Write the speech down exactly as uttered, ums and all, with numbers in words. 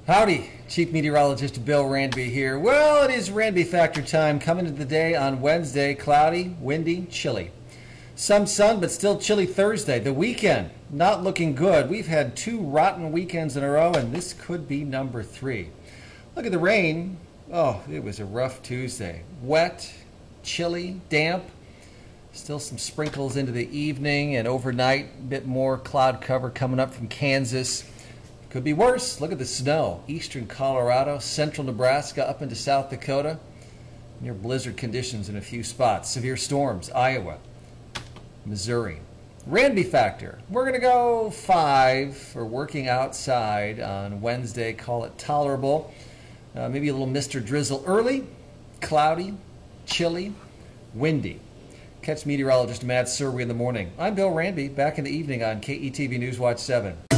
Howdy, Chief Meteorologist Bill Ranby here. Well, it is Ranby Factor time, coming to the day on Wednesday. Cloudy, windy, chilly. Some sun, but still chilly Thursday. The weekend, not looking good. We've had two rotten weekends in a row, and this could be number three. Look at the rain. Oh, it was a rough Tuesday. Wet, chilly, damp. Still some sprinkles into the evening and overnight. A bit more cloud cover coming up from Kansas. Could be worse. Look at the snow. Eastern Colorado, central Nebraska, up into South Dakota. Near blizzard conditions in a few spots. Severe storms, Iowa, Missouri. Ranby Factor. We're going to go five for working outside on Wednesday. Call it tolerable. Uh, maybe a little Mister Drizzle early. Cloudy, chilly, windy. Catch meteorologist Matt Serwe in the morning. I'm Bill Ranby, back in the evening on K E T V News Watch seven.